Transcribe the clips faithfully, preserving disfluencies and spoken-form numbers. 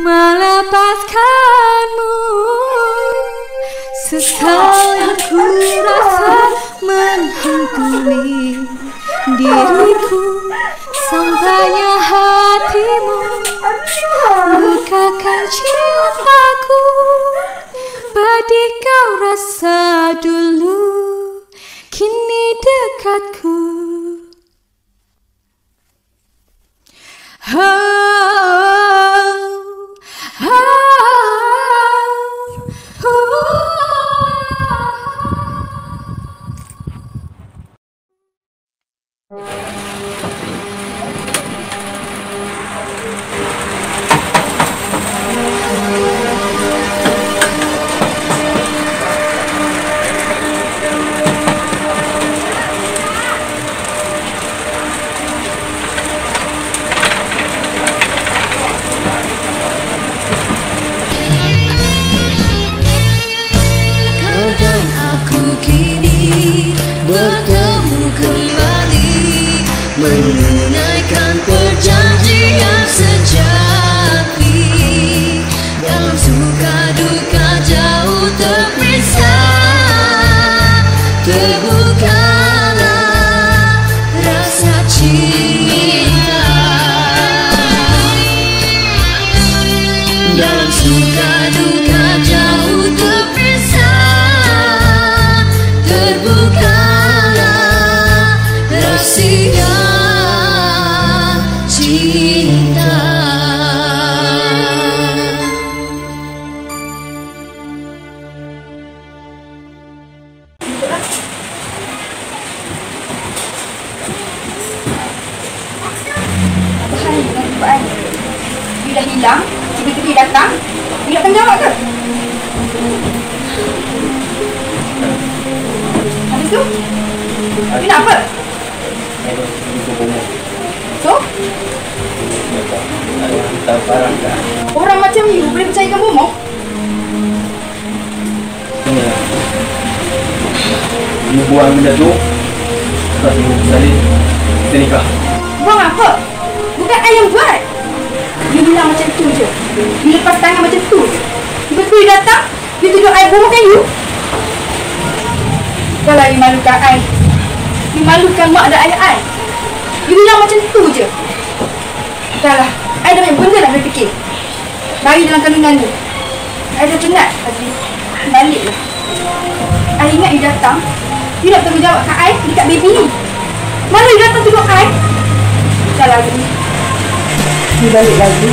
melepaskanmu. Sesal yang ku rasa menghantui diriku, sampainya hatimu lukakan cintaku. Pedih kau rasa dulu, kini dekatku. Oh, oh, oh. Bertemu kembali, menunaikan perjanjian sejati. Dalam suka duka jauh terpisah, terbukalah rasa cinta. Dalam suka duka jauh terpisah, terbuka rahasia cinta. Apa hal dengan perbuatan? You dah hilang, tiba-tiba datang. You nak tanggungjawab ke? Habis tu? You nak apa? So? Orang macam you boleh percayakan bomoh? You buang benda tu, lepas you bersalin, kita nikah. Buang apa? Bukan I yang buat. You bilang macam tu je. You lepas tangan macam tu je. Tiba-tiba you datang, you tuduh I bohongkan you. Kalau you malukan I, you malukan mak dan ayah I. You bilang macam tu je. Dah lah, I dah banyak benda nak berfikir. Lari dalam kandungan ni. I dah penat, Azri. Balik lah. I ingat you datang, you nak bertanggungjawab kat I dekat baby ni. Mana you datang tuduh I? Dah lah, Azri. You balik lagi.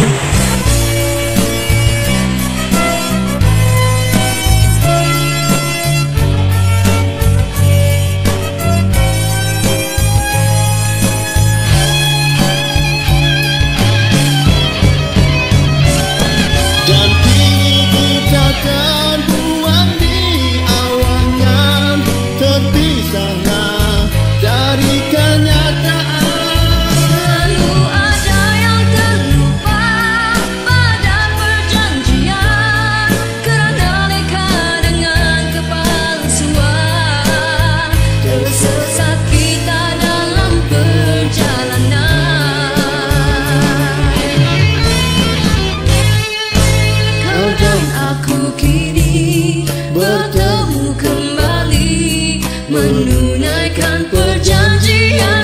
Bertemu kembali, menunaikan perjanjian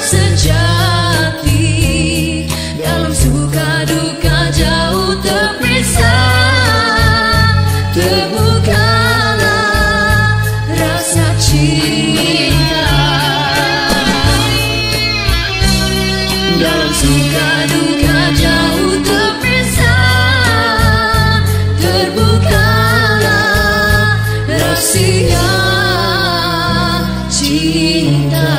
sejati. Dalam suka duka jauh terpisah, terbukalah rasa cinta. Dalam suka duka jauh terpisah, terbukalah rahasia cinta.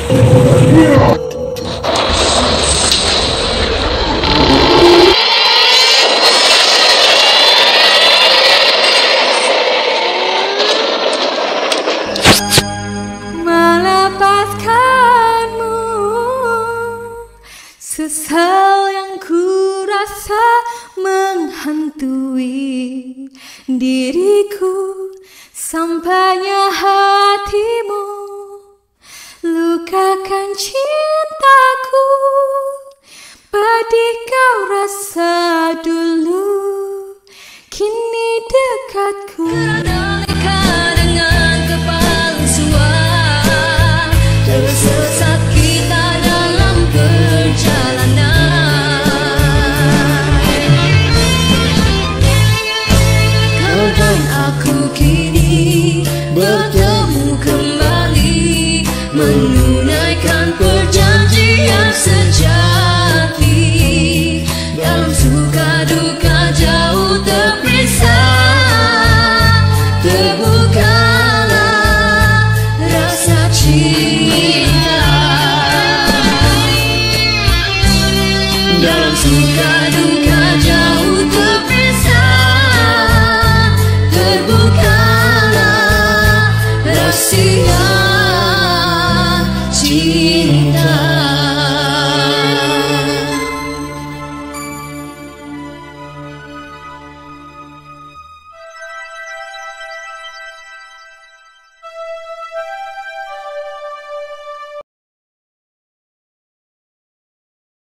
Melepaskanmu, sesal yang ku rasa menghantui diriku. Sampainya hatimu, lukakan cintaku. Pedih kau rasa dulu, kini dekatku. Dengan kepalsuan, tersesat kita dalam perjalanan. Kau dan aku kini bertemu kembali, menunaikan perjanjian sejati. Dalam suka duka jauh terpisah, terbukalah rasa cinta. Dalam suka duka jauh terpisah, terbukalah rahasia cinta.